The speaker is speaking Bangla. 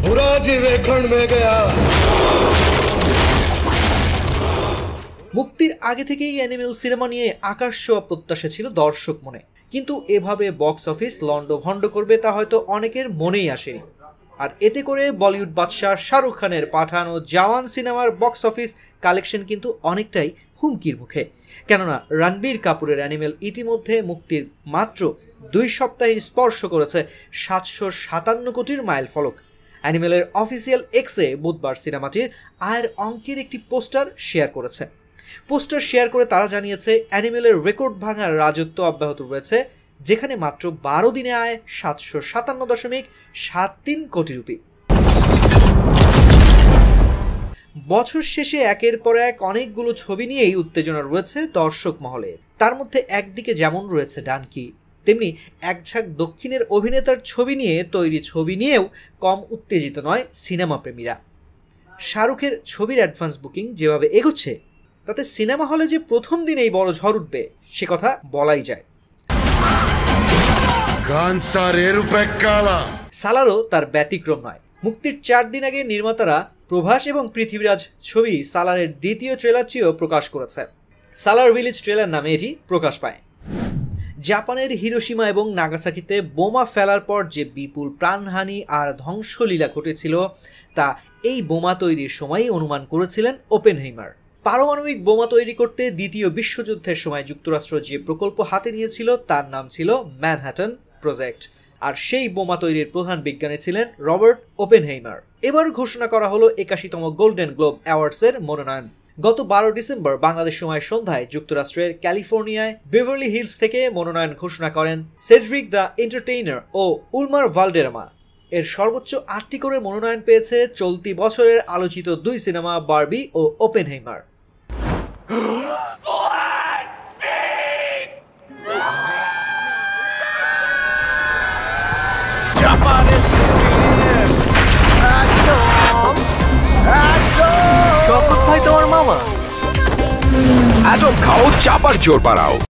মুক্তির আগে থেকেই অ্যানিমেল সিনেমা নিয়ে আকাশ ছোঁয়া প্রত্যাশা ছিল দর্শক মনে, কিন্তু এভাবে বক্স অফিস লন্ডভন্ড করবে তা হয়তো অনেকের মনেই আসেনি। আর এতে করে বলিউড বাদশাহ শাহরুখ খানের পাঠান ও জওয়ান সিনেমার বক্স অফিস কালেকশন কিন্তু অনেকটাই হুমকির মুখে। কেননা রণবীর কাপুরের অ্যানিমেল ইতিমধ্যে মুক্তির মাত্র 2 সপ্তাহে স্পর্শ করেছে 757 কোটির মাইল ফলক। অ্যানিমেলের অফিসিয়াল এক্সে বুধবার সিনেমাটির আয়ের অঙ্কের একটি পোস্টার শেয়ার করেছে। পোস্টার শেয়ার করে তারা জানিয়েছে অ্যানিমেলের রেকর্ড ভাঙার রাজত্ব অব্যাহত রয়েছে, যেখানে মাত্র 12 দিনে আয় 757.73 কোটি রুপি। বছর শেষে একের পর এক অনেকগুলো ছবি নিয়েই উত্তেজনা রয়েছে দর্শক মহলে। তার মধ্যে একদিকে যেমন রয়েছে ডানকি, তেমনি এক ঝাঁক দক্ষিণের অভিনেতার ছবি নিয়ে তৈরি ছবি নিয়েও কম উত্তেজিত নয় সিনেমা প্রেমীরা। শাহরুখের ছবির অ্যাডভান্স বুকিং যেভাবে এগোচ্ছে তাতে সিনেমা হলে যে প্রথম দিনেই বড় ঝড় উঠবে সে কথা বলাই যায়। সালারও তার ব্যতিক্রম নয়। মুক্তির 4 দিন আগে নির্মাতারা প্রভাস এবং পৃথিবীরাজ ছবি সালারের দ্বিতীয় ট্রেলারটিও প্রকাশ করেছে। সালার ভিলেজ ট্রেলার নামে এটি প্রকাশ পায়। জাপানের হিরোশিমা এবং নাগাসাকিতে বোমা ফেলার পর যে বিপুল প্রাণহানি আর ধ্বংসলীলা ঘটেছিল তা এই বোমা তৈরির সময়ই অনুমান করেছিলেন ওপেনহেইমার। পারমাণবিক বোমা তৈরি করতে দ্বিতীয় বিশ্বযুদ্ধের সময় যুক্তরাষ্ট্র যে প্রকল্প হাতে নিয়েছিল তার নাম ছিল ম্যানহাটন প্রজেক্ট, আর সেই বোমা তৈরির প্রধান বিজ্ঞানী ছিলেন রবার্ট ওপেনহেইমার। এবার ঘোষণা করা হলো 81তম গোল্ডেন গ্লোব অ্যাওয়ার্ডসের মনোনয়ন। গত 12 ডিসেম্বর বাংলাদেশ সময় সন্ধ্যায় যুক্তরাষ্ট্রের ক্যালিফোর্নিয়ায় বেভারলি হিলস থেকে মনোনয়ন ঘোষণা করেন সেড্রিক দ্য এন্টারটেইনার ও উলমার ভালডেরামা। এর সর্বোচ্চ 8টি করে মনোনয়ন পেয়েছে চলতি বছরের আলোচিত 2 সিনেমা বারবি ও ওপেনহেইমার। শপথ ভাই তোমার মামা এত খাও চাপার জোর বাড়াও।